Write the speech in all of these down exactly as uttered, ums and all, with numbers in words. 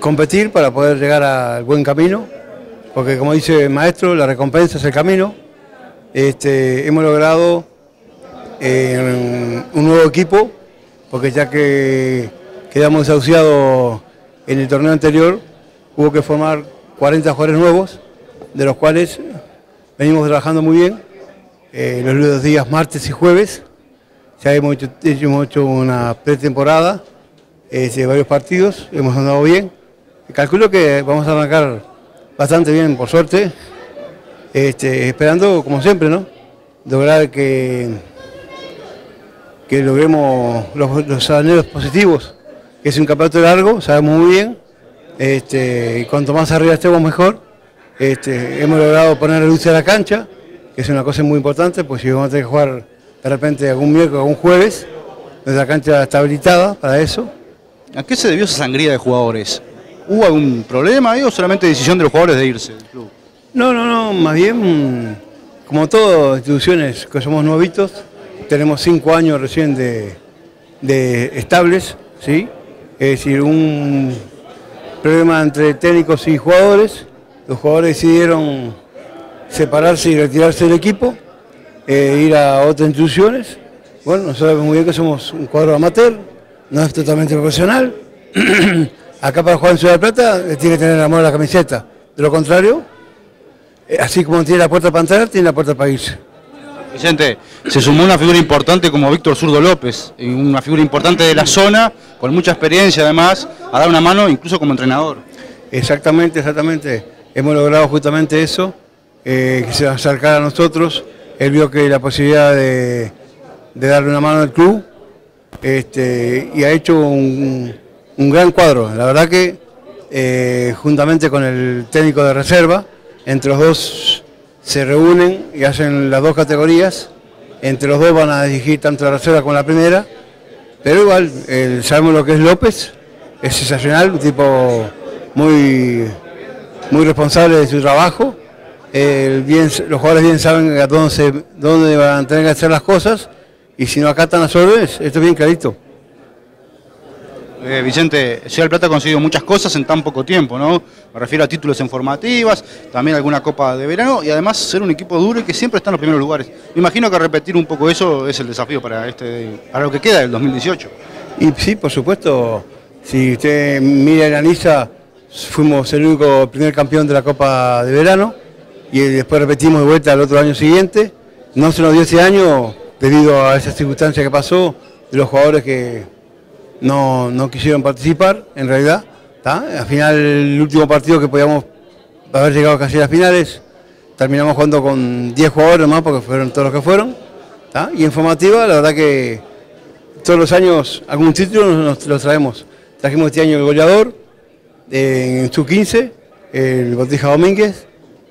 competir para poder llegar al buen camino, porque como dice el maestro, la recompensa es el camino. Este, hemos logrado eh, un nuevo equipo, porque ya que quedamos desahuciados en el torneo anterior, hubo que formar cuarenta jugadores nuevos, de los cuales venimos trabajando muy bien, eh, los días martes y jueves. Ya hemos hecho, hemos hecho una pretemporada eh, de varios partidos, hemos andado bien. Calculo que vamos a arrancar bastante bien, por suerte, este, esperando, como siempre, ¿no?, lograr que, que logremos los, los anhelos positivos, que es un campeonato largo, sabemos muy bien, este, y cuanto más arriba estemos mejor. Este, hemos logrado poner luz a la cancha, que es una cosa muy importante, pues si vamos a tener que jugar de repente algún miércoles o algún jueves, nuestra cancha está habilitada para eso. ¿A qué se debió esa sangría de jugadores? ¿Hubo algún problema ahí o solamente decisión de los jugadores de irse del club? No, no, no, más bien, como todas instituciones que somos nuevitos, tenemos cinco años recién de, de estables, ¿sí? Es decir, un problema entre técnicos y jugadores. Los jugadores decidieron separarse y retirarse del equipo, eh, ir a otras instituciones. Bueno, nosotros sabemos muy bien que somos un cuadro amateur, no es totalmente profesional. Acá para jugar en Ciudad de Plata tiene que tener amor a la camiseta. De lo contrario, así como tiene la puerta para entrar, tiene la puerta para irse. Vicente, se sumó una figura importante como Víctor Zurdo López, una figura importante de la zona, con mucha experiencia además, a dar una mano incluso como entrenador. Exactamente, exactamente. Hemos logrado justamente eso, eh, que se acercara a nosotros. Él vio que la posibilidad de, de darle una mano al club, este, y ha hecho un, un gran cuadro. La verdad que eh, juntamente con el técnico de reserva, entre los dos se reúnen y hacen las dos categorías. Entre los dos van a dirigir tanto la reserva como la primera, pero igual eh, sabemos lo que es López, es sensacional, un tipo muy... muy responsable de su trabajo. Eh, bien, los jugadores bien saben a dónde, se, dónde van a tener que hacer las cosas, y si no acatan las órdenes, esto es bien clarito. Eh, Vicente, Ciudad del Plata ha conseguido muchas cosas en tan poco tiempo, ¿no? Me refiero a títulos en formativas, también alguna copa de verano, y además ser un equipo duro y que siempre está en los primeros lugares. Me imagino que repetir un poco eso es el desafío para, este, para lo que queda del dos mil dieciocho. Y sí, por supuesto, si usted mira y analiza, fuimos el único primer campeón de la Copa de Verano y después repetimos de vuelta al otro año siguiente. No se nos dio ese año debido a esa circunstancia que pasó, de los jugadores que no, no quisieron participar, en realidad. ¿tá? Al final, el último partido que podíamos haber llegado casi a las finales, terminamos jugando con diez jugadores más porque fueron todos los que fueron. ¿tá? Y en formativa, la verdad que todos los años algún título nos los traemos. Trajimos este año el goleador, en sub quince, el Botija Domínguez,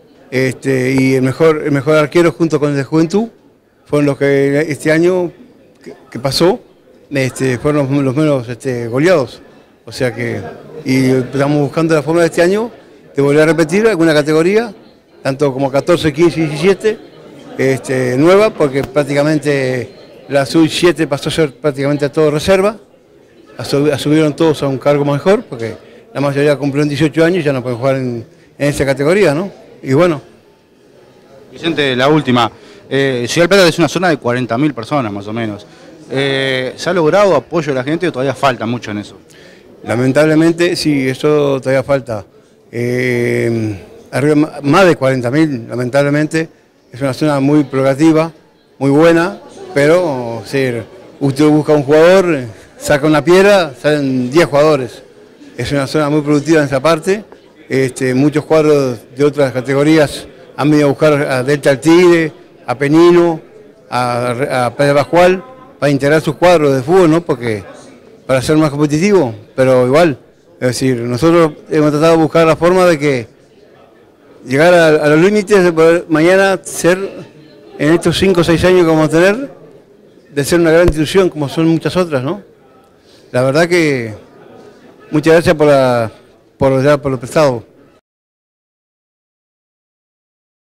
este, y el mejor, el mejor arquero junto con el de Juventud, fueron los que este año que, que pasó, este, fueron los, los menos este, goleados. O sea que, y estamos buscando la forma de este año de volver a repetir alguna categoría, tanto como catorce, quince y diecisiete, este, nueva, porque prácticamente la sub siete pasó a ser prácticamente a todo reserva, subieron todos a un cargo mejor, porque la mayoría cumplieron dieciocho años y ya no pueden jugar en, en esa categoría, ¿no? Y bueno. Vicente, la última. Eh, Ciudad del Plata es una zona de cuarenta mil personas más o menos. Eh, ¿Se ha logrado apoyo de la gente o todavía falta mucho en eso? Lamentablemente sí, eso todavía falta. Eh, arriba, más de cuarenta mil, lamentablemente. Es una zona muy progresiva, muy buena, pero sí, usted busca un jugador, saca una piedra, salen diez jugadores. Es una zona muy productiva en esa parte. Este, muchos cuadros de otras categorías han venido a buscar a Delta del Tigre, a Penino, a, a Pedro Pascual, para integrar sus cuadros de fútbol, ¿no? Porque para ser más competitivo, pero igual. Es decir, nosotros hemos tratado de buscar la forma de que llegar a, a los límites de poder mañana ser, en estos cinco o seis años que vamos a tener, de ser una gran institución como son muchas otras, ¿no? La verdad que muchas gracias por, la, por, por lo prestado.